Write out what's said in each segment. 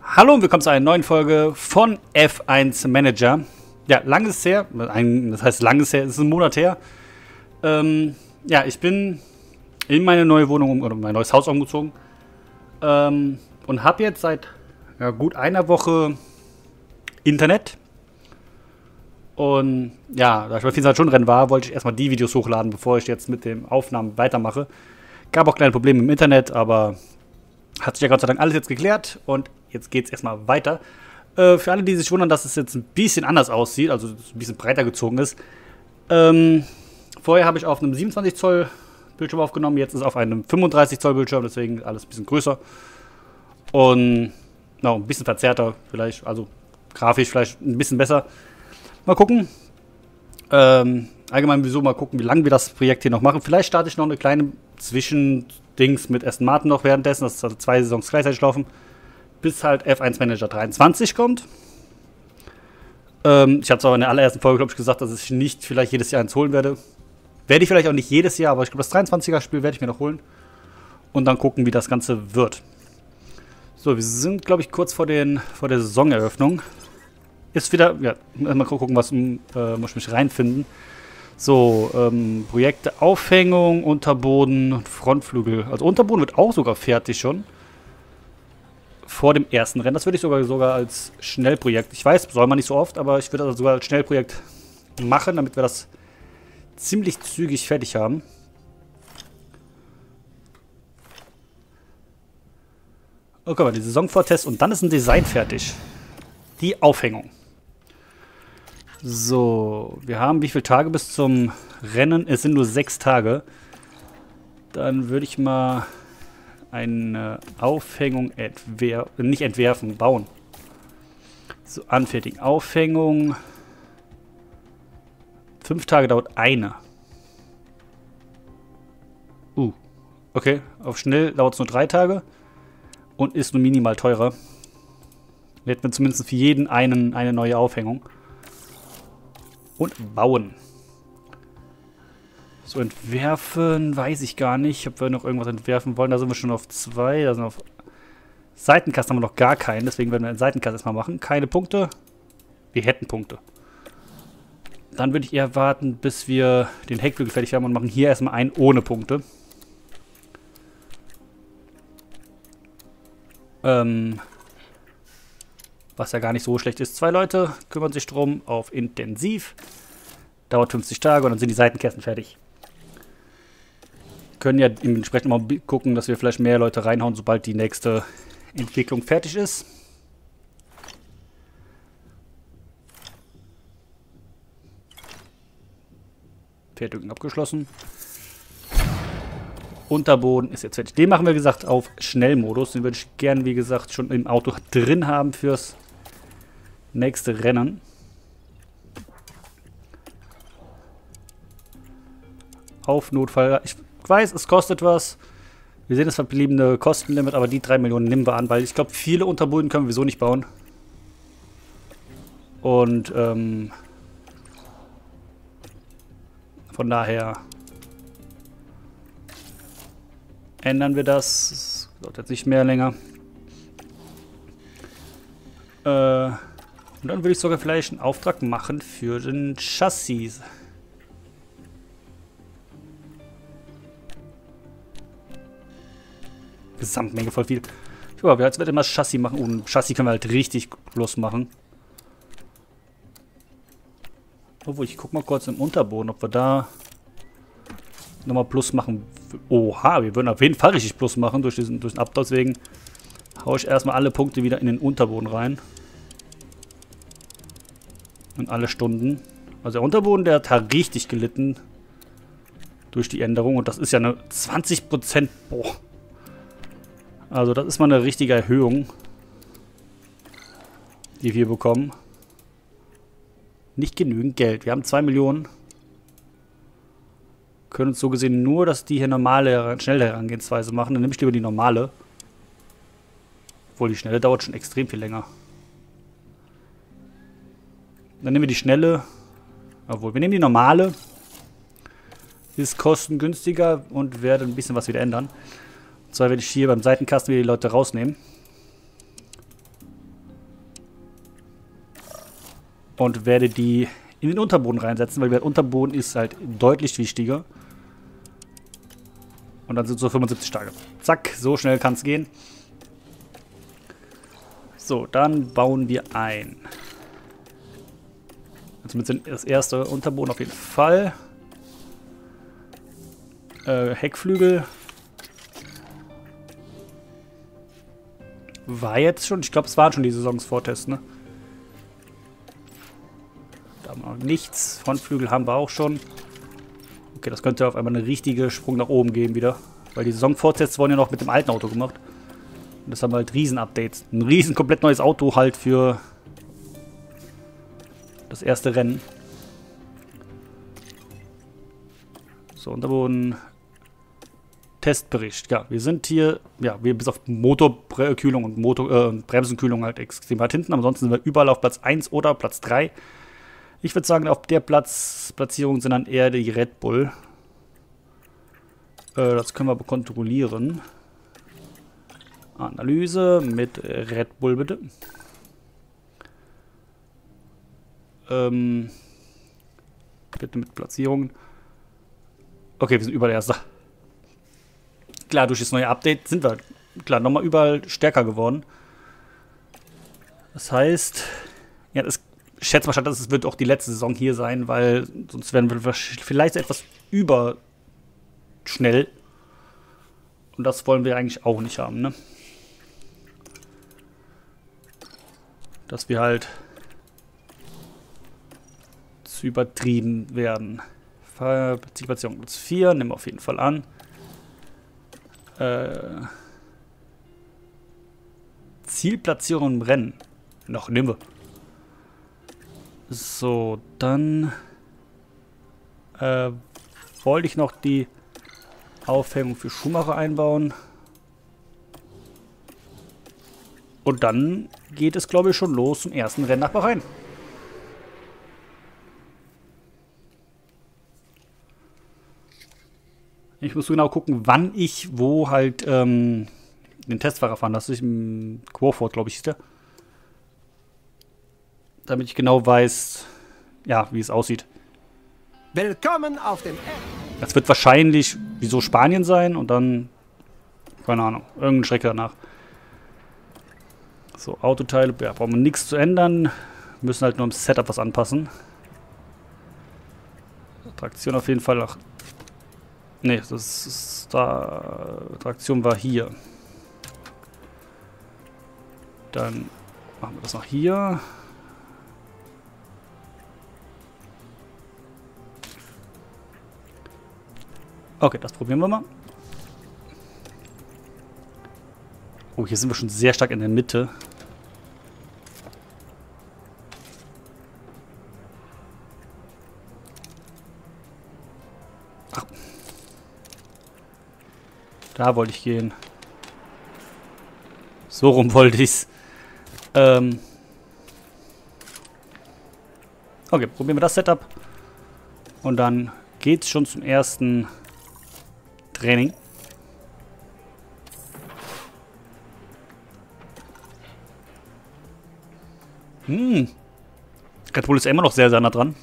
Hallo und willkommen zu einer neuen Folge von F1 Manager. Ja, lang ist her, das heißt lang ist her, es ist ein Monat her. Ja, ich bin in meine neue Wohnung oder mein neues Haus umgezogen und habe jetzt seit gut einer Woche Internet. Und ja, da ich bei 24 Stunden Rennen war, wollte ich erstmal die Videos hochladen, bevor ich jetzt mit den Aufnahmen weitermache. Gab auch kleine Probleme im Internet, aber hat sich ja Gott sei Dank alles jetzt geklärt und jetzt geht es erstmal weiter. Für alle, die sich wundern, dass es jetzt ein bisschen anders aussieht, also ein bisschen breiter gezogen ist. Vorher habe ich auf einem 27 Zoll Bildschirm aufgenommen, jetzt ist es auf einem 35 Zoll Bildschirm, deswegen alles ein bisschen größer. Und ein bisschen verzerrter vielleicht, also grafisch vielleicht ein bisschen besser. Mal gucken. Allgemein wieso, mal gucken, wie lange wir das Projekt hier noch machen. Vielleicht starte ich noch eine kleine Zwischendings mit Aston Martin noch währenddessen, dass also 2 Saisons gleichzeitig laufen, bis halt F1 Manager 23 kommt. Ich habe es aber in der allerersten Folge, glaube ich, gesagt, dass ich nicht vielleicht jedes Jahr eins holen werde. Werde ich vielleicht auch nicht jedes Jahr, aber ich glaube, das 23er-Spiel werde ich mir noch holen. Und dann gucken, wie das Ganze wird. So, wir sind, glaube ich, kurz vor der Saisoneröffnung. Ist wieder, ja, mal gucken, muss ich mich reinfinden. So, Projekte Aufhängung, Unterboden und Frontflügel. Also Unterboden wird auch sogar fertig schon. Vor dem ersten Rennen. Das würde ich sogar als Schnellprojekt. Ich weiß, soll man nicht so oft, aber ich würde das sogar als Schnellprojekt machen, damit wir das ziemlich zügig fertig haben. Oh, guck mal, die Saisonvortest und dann ist ein Design fertig. Die Aufhängung. So, wir haben wie viele Tage bis zum Rennen? Es sind nur 6 Tage. Dann würde ich mal eine Aufhängung nicht entwerfen, bauen. So, anfertigen. Aufhängung. 5 Tage dauert eine. Okay. Auf schnell dauert es nur 3 Tage. Und ist nur minimal teurer. Wir hätten zumindest für jeden eine neue Aufhängung. Und bauen. So, entwerfen, weiß ich gar nicht, ob wir noch irgendwas entwerfen wollen. Da sind wir schon auf 2. Da sind auf Seitenkasten haben wir noch gar keinen. Deswegen werden wir den Seitenkasten erstmal machen. Keine Punkte. Wir hätten Punkte. Dann würde ich eher warten, bis wir den Heckflügel fertig haben und machen hier erstmal einen ohne Punkte. Was ja gar nicht so schlecht ist. 2 Leute kümmern sich drum auf intensiv. Dauert 50 Tage und dann sind die Seitenkästen fertig. Können ja dementsprechend mal gucken, dass wir vielleicht mehr Leute reinhauen, sobald die nächste Entwicklung fertig ist. Fertigung abgeschlossen. Unterboden ist jetzt fertig. Den machen wir, wie gesagt, auf Schnellmodus. Den würde ich gerne, wie gesagt, schon im Auto drin haben fürs nächste Rennen. Auf Notfall. Ich weiß, es kostet was. Wir sehen das verbliebene Kostenlimit, aber die 3 Millionen nehmen wir an, weil ich glaube, viele Unterboden können wir so nicht bauen. Und von daher ändern wir das. Das dauert jetzt nicht mehr länger. Und dann würde ich sogar vielleicht einen Auftrag machen für den Chassis. Gesamtmenge voll viel. Ich glaube, wir werden immer Chassis machen. Und Chassis können wir halt richtig Plus machen. Obwohl, ich gucke mal kurz im Unterboden, ob wir da nochmal Plus machen. Oha, wir würden auf jeden Fall richtig Plus machen durch den Abtausch. Deswegen haue ich erstmal alle Punkte wieder in den Unterboden rein. Und alle Stunden. Also der Unterboden, der hat richtig gelitten durch die Änderung. Und das ist ja eine 20%. Boah. Also das ist mal eine richtige Erhöhung, die wir bekommen. Nicht genügend Geld. Wir haben 2 Millionen. Können uns so gesehen nur, dass die hier normale, schnelle Herangehensweise machen. Dann nehme ich lieber die normale. Obwohl die schnelle dauert schon extrem viel länger. Dann nehmen wir die schnelle. Obwohl, wir nehmen die normale. Ist kostengünstiger und werde ein bisschen was wieder ändern. Und zwar werde ich hier beim Seitenkasten wieder die Leute rausnehmen. Und werde die in den Unterboden reinsetzen, weil der Unterboden ist halt deutlich wichtiger. Und dann sind es so 75 Tage. Zack, so schnell kann es gehen. So, dann bauen wir ein. Zumindest das erste Unterboden auf jeden Fall. Heckflügel. War jetzt schon, ich glaube, es waren schon die Saisonsvortests, ne? Da haben wir noch nichts. Frontflügel haben wir auch schon. Okay, das könnte auf einmal einen richtigen Sprung nach oben geben wieder. Weil die Saisonvortests wurden ja noch mit dem alten Auto gemacht. Und das haben wir halt Riesen-Updates. Ein riesen komplett neues Auto halt für das erste Rennen. So, Unterboden. Testbericht. Ja, wir sind hier, ja, wir bis auf Motorkühlung und Bremsenkühlung halt extrem weit hinten. Ansonsten sind wir überall auf Platz 1 oder Platz 3. Ich würde sagen, auf der Platzierung sind dann eher die Red Bull. Das können wir aber kontrollieren. Analyse mit Red Bull, bitte. Bitte mit Platzierungen. Okay, wir sind überall Erster. Klar, durch das neue Update sind wir, klar, nochmal überall stärker geworden. Das heißt, ja, ich schätze mal, dass es wird auch die letzte Saison hier sein, weil sonst werden wir vielleicht etwas überschnell. Und das wollen wir eigentlich auch nicht haben, ne? Dass wir halt zu übertrieben werden. Partizipation Platz 4, nehmen wir auf jeden Fall an. Zielplatzierung im Rennen. Noch nehmen wir. So, dann wollte ich noch die Aufhängung für Schumacher einbauen. Und dann geht es, glaube ich, schon los zum ersten Rennen nach Bahrain. Ich muss genau gucken, wann ich wo halt den Testfahrer fahren lasse. Im Quorford, glaube ich, ist der. Damit ich genau weiß, ja, wie es aussieht. Willkommen auf dem Das wird wahrscheinlich, wieso Spanien sein und dann, keine Ahnung, irgendein Schreck danach. So, Autoteile, ja, brauchen wir nichts zu ändern. Müssen halt nur im Setup was anpassen. Traktion auf jeden Fall nach. Ne, das ist da. Traktion war hier. Dann machen wir das noch hier. Okay, das probieren wir mal. Oh, hier sind wir schon sehr stark in der Mitte. Ach. Da wollte ich gehen. So rum wollte ich's. Okay, probieren wir das Setup. Und dann geht's schon zum ersten Training. Red Bull ist ja immer noch sehr, sehr nah dran.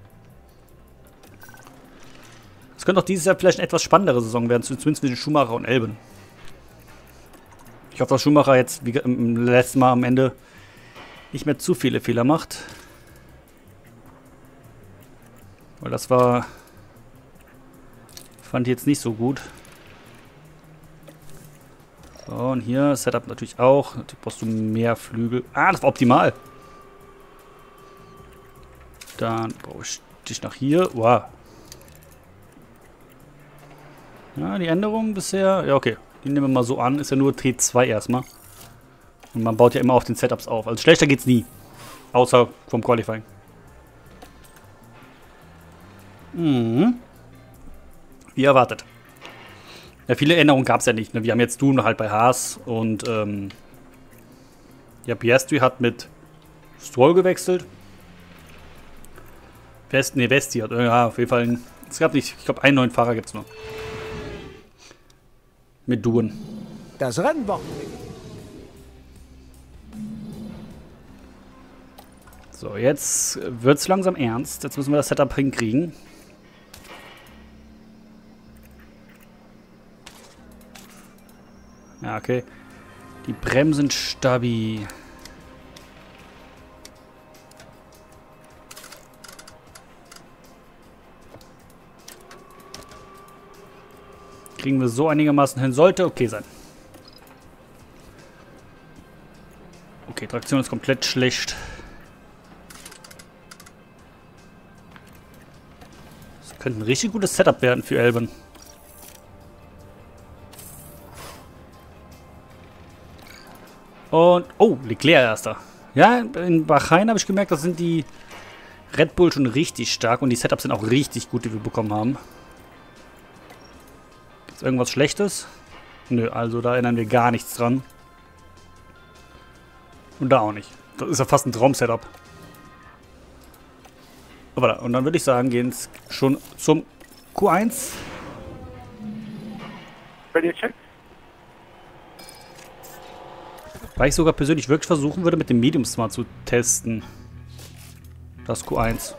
Es könnte auch dieses Jahr vielleicht eine etwas spannendere Saison werden, zumindest zwischen Schumacher und Albon. Ich hoffe, dass Schumacher jetzt wie im letzten Mal am Ende nicht mehr zu viele Fehler macht. Weil das war... fand ich jetzt nicht so gut. So, und hier Setup natürlich auch. Natürlich brauchst du mehr Flügel. Ah, das war optimal. Dann brauche ich dich nach hier. Wow. Ja, die Änderungen bisher. Ja, okay. Die nehmen wir mal so an. Ist ja nur T2 erstmal. Und man baut ja immer auf den Setups auf. Also schlechter geht's nie. Außer vom Qualifying. Wie erwartet. Ja, viele Änderungen gab es ja nicht. Ne? Wir haben jetzt Doom halt bei Haas und ja, Piastri hat mit Stroll gewechselt. Vesti hat ja, auf jeden Fall es gab nicht, ich glaube, einen neuen Fahrer gibt es noch. Mit Duen. Das Rennwochenende. So, jetzt wird es langsam ernst. Jetzt müssen wir das Setup hinkriegen. Ja, okay. Die Bremsen stabil. Kriegen wir so einigermaßen hin. Sollte okay sein. Okay, Traktion ist komplett schlecht. Das könnte ein richtig gutes Setup werden für Elben. Und, oh, Leclerc erster. Ja, in Bahrain habe ich gemerkt, da sind die Red Bull schon richtig stark und die Setups sind auch richtig gut, die wir bekommen haben. Gibt es irgendwas Schlechtes? Nö, also da erinnern wir gar nichts dran. Und da auch nicht. Das ist ja fast ein Traum-Setup. Aber und dann würde ich sagen, gehen es schon zum Q1. Ready to check? Weil ich sogar persönlich wirklich versuchen würde, mit dem Medium Smart zu testen. Das Q1.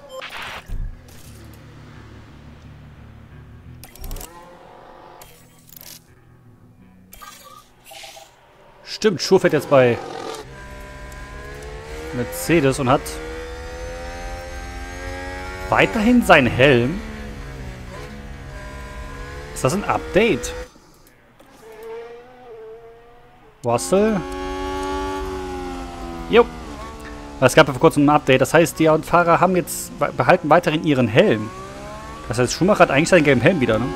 Stimmt, Schur fährt jetzt bei Mercedes und hat weiterhin seinen Helm. Ist das ein Update? Russell? Jo. Es gab ja vor kurzem ein Update. Das heißt, die Fahrer haben jetzt behalten weiterhin ihren Helm. Das heißt, Schumacher hat eigentlich seinen gelben Helm wieder, ne?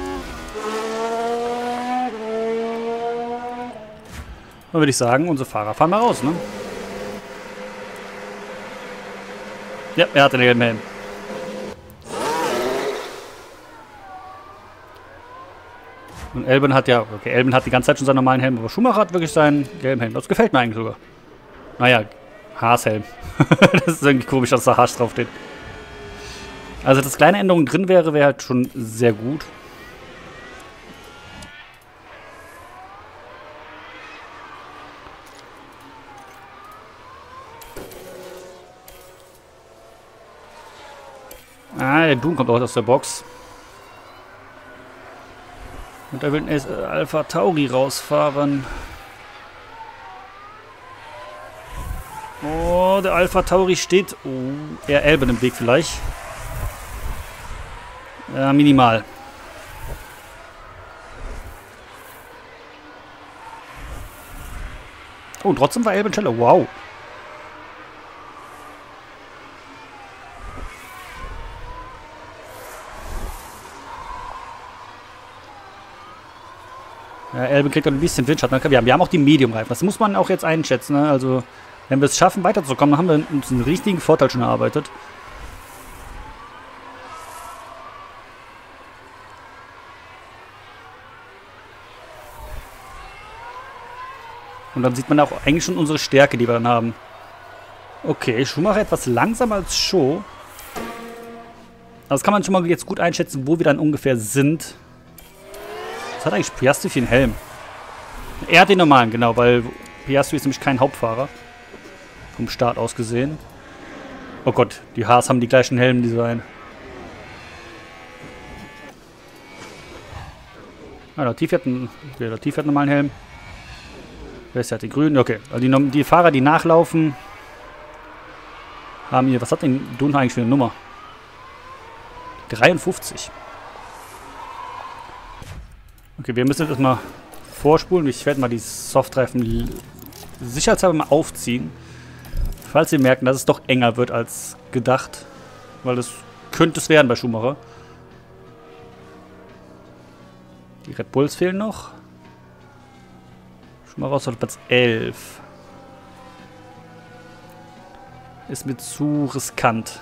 Dann würde ich sagen, unsere Fahrer fahren mal raus, ne? Ja, er hat den gelben Helm. Und Albon hat ja, okay, Albon hat die ganze Zeit schon seinen normalen Helm, aber Schumacher hat wirklich seinen gelben Helm. Das gefällt mir eigentlich sogar. Naja, Haas-Helm. Das ist irgendwie komisch, dass da Haas draufsteht. Also, dass kleine Änderungen drin wäre halt schon sehr gut. Ah, der Doom kommt auch aus der Box. Und er will einen Alpha Tauri rausfahren. Oh, der Alpha Tauri steht. Oh, eher Albon im Weg vielleicht. Ja, minimal. Oh, und trotzdem war Albon schneller. Wow. Ja, Albon kriegt auch ein bisschen Windschatten. Wir haben auch die Medium-Reifen. Das muss man auch jetzt einschätzen. Ne? Also, wenn wir es schaffen, weiterzukommen, dann haben wir uns einen richtigen Vorteil schon erarbeitet. Und dann sieht man auch eigentlich schon unsere Stärke, die wir dann haben. Okay, Schumacher etwas langsamer als Show. Das kann man schon mal jetzt gut einschätzen, wo wir dann ungefähr sind. Was hat eigentlich Piastri für einen Helm? Er hat den normalen, genau, weil Piastri ist nämlich kein Hauptfahrer. Vom Start aus gesehen. Oh Gott, die Haas haben die gleichen Helmdesign. Ah, Latifi hat einen normalen Helm. Wer ist der? Den grünen? Okay, also die Fahrer, die nachlaufen, haben hier, was hat denn Dun eigentlich für eine Nummer? 53. Okay, wir müssen jetzt mal vorspulen. Ich werde mal die Softreifen sicherheitshalber mal aufziehen. Falls Sie merken, dass es doch enger wird als gedacht. Weil das könnte es werden bei Schumacher. Die Red Bulls fehlen noch. Schumacher auf Platz 11. Ist mir zu riskant.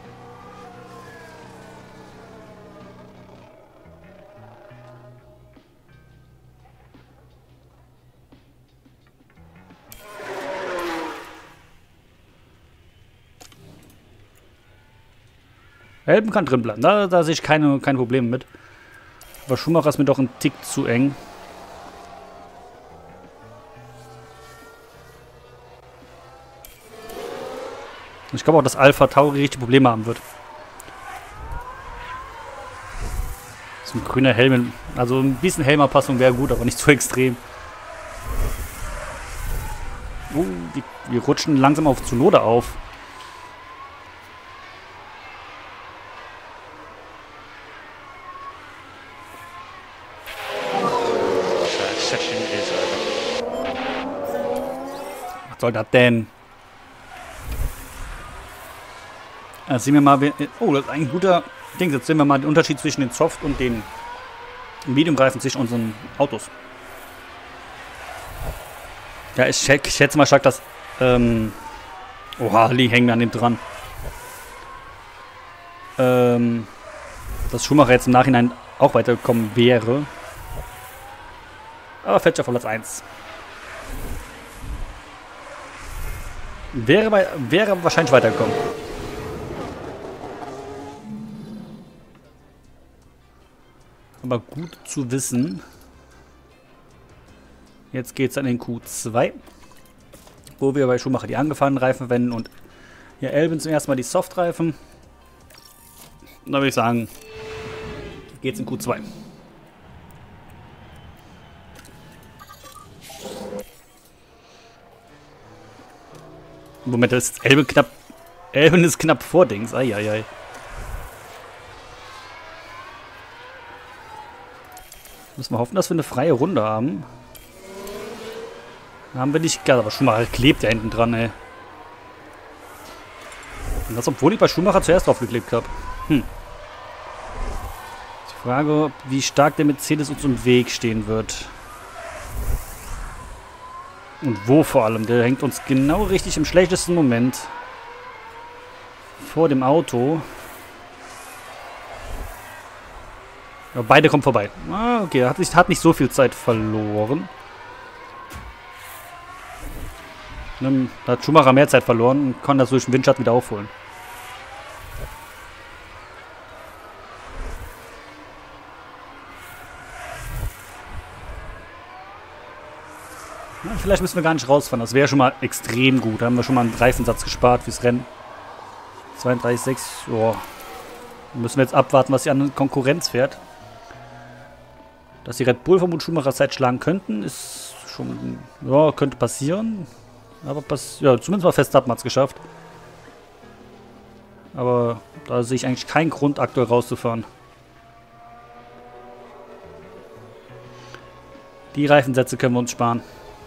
Albon kann drin bleiben. Da sehe ich keine Probleme mit. Aber Schumacher ist mir doch ein Tick zu eng. Ich glaube auch, dass Alpha Tauri richtig Probleme haben wird. So ein grüner Helm, also ein bisschen Helmerpassung wäre gut, aber nicht so extrem. Wir rutschen langsam auf Tsunoda auf. Was soll das denn? Also sehen wir mal, oh, das ist ein guter Ding. Jetzt sehen wir mal den Unterschied zwischen den Soft- und den Medium-Reifen zwischen unseren Autos. Ja, ich schätze mal stark, dass oha, die hängen an dem dran. Dass Schumacher jetzt im Nachhinein auch weitergekommen wäre. Aber fällt schon auf Platz 1. Wäre wahrscheinlich weitergekommen. Aber gut zu wissen. Jetzt geht es an den Q2. Wo wir bei Schumacher die angefahrenen Reifen verwenden und hier Albon zum ersten Mal die Softreifen. Und da würde ich sagen, geht es in Q2. Moment, das ist Albon knapp. Albon ist knapp vor Dings. Eieiei. Müssen wir hoffen, dass wir eine freie Runde haben. Haben wir nicht, aber Schumacher klebt ja hinten dran, ey. Und das, obwohl ich bei Schumacher zuerst draufgeklebt habe. Die Frage, wie stark der Mercedes uns im Weg stehen wird. Und wo vor allem. Der hängt uns genau richtig im schlechtesten Moment vor dem Auto. Ja, beide kommen vorbei. Ah, okay, er hat nicht so viel Zeit verloren. Da hat Schumacher mehr Zeit verloren und kann das durch den Windschatten wieder aufholen. Ja, vielleicht müssen wir gar nicht rausfahren. Das wäre schon mal extrem gut. Da haben wir schon mal einen Reifensatz gespart fürs Rennen. 32,6. Oh. Müssen wir jetzt abwarten, was die andere Konkurrenz fährt. Dass die Red Bull vom Schumacher Zeit schlagen könnten, ist schon. Ja, könnte passieren. Aber ja, zumindest mal Verstappen hat es geschafft. Aber da sehe ich eigentlich keinen Grund, aktuell rauszufahren. Die Reifensätze können wir uns sparen.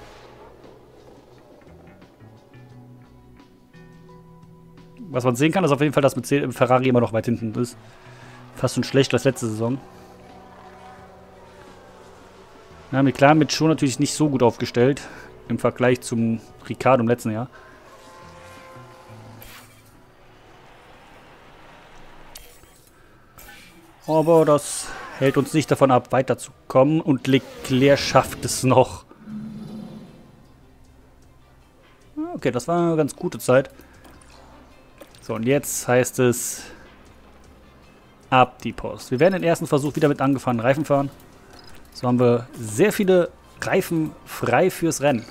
Was man sehen kann, ist auf jeden Fall, dass mit Ferrari immer noch weit hinten ist. Fast schon schlechter als letzte Saison. Na, klar, mit schon natürlich nicht so gut aufgestellt. Im Vergleich zum Ricciardo im letzten Jahr. Aber das hält uns nicht davon ab, weiterzukommen. Und Leclerc schafft es noch. Okay, das war eine ganz gute Zeit. So, und jetzt heißt es ab die Post. Wir werden den ersten Versuch wieder mit angefahrenen Reifen fahren. So haben wir sehr viele Reifen frei fürs Rennen.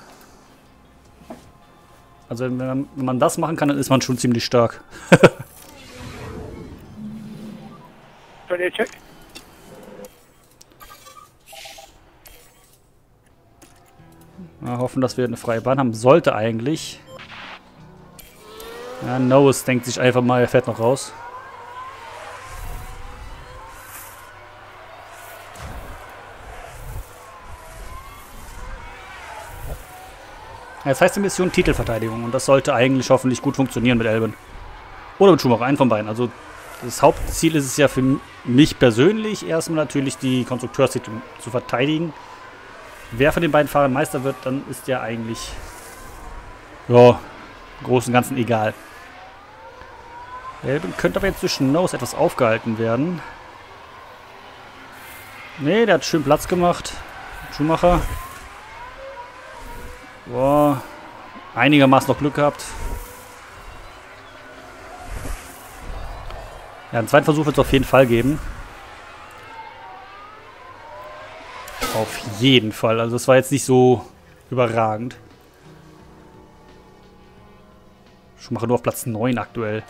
Also wenn man das machen kann, dann ist man schon ziemlich stark. Mal hoffen, dass wir eine freie Bahn haben. Sollte eigentlich. Ja, Norris denkt sich einfach mal, er fährt noch raus. Jetzt heißt die Mission Titelverteidigung und das sollte eigentlich hoffentlich gut funktionieren mit Albon. Oder mit Schumacher, einen von beiden. Also das Hauptziel ist es ja für mich persönlich erstmal natürlich die Konstrukteurstitel zu verteidigen. Wer von den beiden Fahrern Meister wird, dann ist ja eigentlich ja, im Großen und Ganzen egal. Albon könnte aber jetzt durch Nose etwas aufgehalten werden. Ne, der hat schön Platz gemacht. Schumacher. Boah, einigermaßen noch Glück gehabt. Ja, einen zweiten Versuch wird es auf jeden Fall geben. Auf jeden Fall. Also das war jetzt nicht so überragend. Schumacher nur auf Platz 9 aktuell.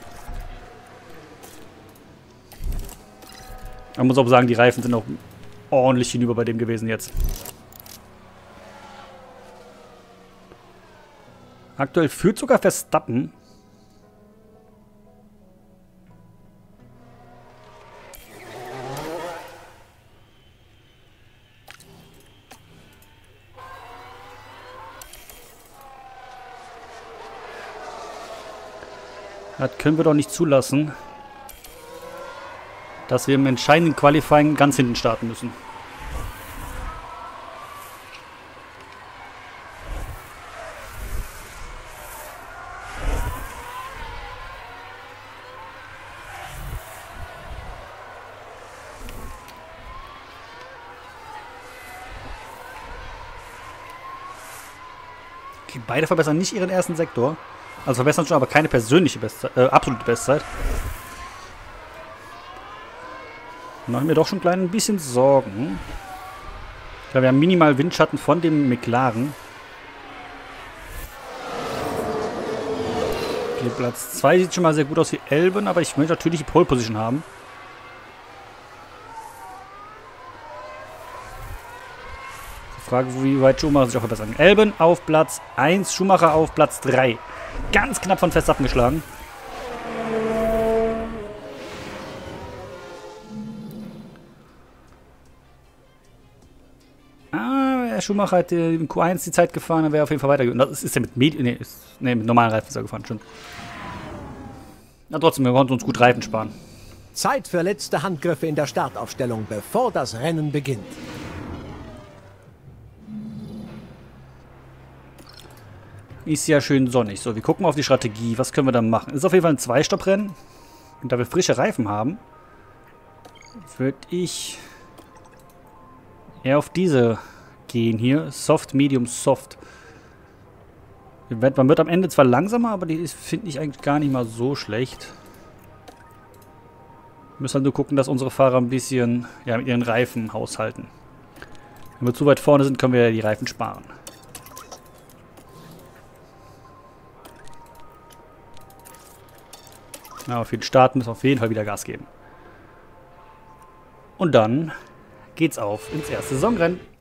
Man muss auch sagen, die Reifen sind auch ordentlich hinüber bei dem gewesen jetzt. Aktuell führt sogar Verstappen. Das können wir doch nicht zulassen, dass wir im entscheidenden Qualifying ganz hinten starten müssen. Okay, beide verbessern nicht ihren ersten Sektor. Also verbessern schon, aber keine persönliche Bestzeit, absolute Bestzeit. Machen mir doch schon ein bisschen Sorgen. Ja, wir haben minimal Windschatten von dem McLaren. Okay, Platz 2 sieht schon mal sehr gut aus wie Albon, aber ich möchte natürlich die Pole Position haben. Die Frage, wie weit Schumacher sich auch verbessern kann. Albon auf Platz 1, Schumacher auf Platz 3. Ganz knapp von Verstappen geschlagen. Schumacher hat im Q1 die Zeit gefahren, dann wäre auf jeden Fall weitergegangen. Das ist ja mit mit normalen Reifen gefahren, schon. Na trotzdem, wir konnten uns gut Reifen sparen. Zeit für letzte Handgriffe in der Startaufstellung, bevor das Rennen beginnt. Ist ja schön sonnig. So, wir gucken mal auf die Strategie. Was können wir da machen? Ist auf jeden Fall ein Zweistopp-Rennen. Und da wir frische Reifen haben, würde ich eher auf diese gehen hier. Soft, Medium, Soft. Man wird am Ende zwar langsamer, aber die finde ich eigentlich gar nicht mal so schlecht. Wir müssen halt nur gucken, dass unsere Fahrer ein bisschen mit ihren Reifen haushalten. Wenn wir zu weit vorne sind, können wir die Reifen sparen. Ja, für den Start müssen wir auf jeden Fall wieder Gas geben. Und dann geht's auf ins erste Saisonrennen.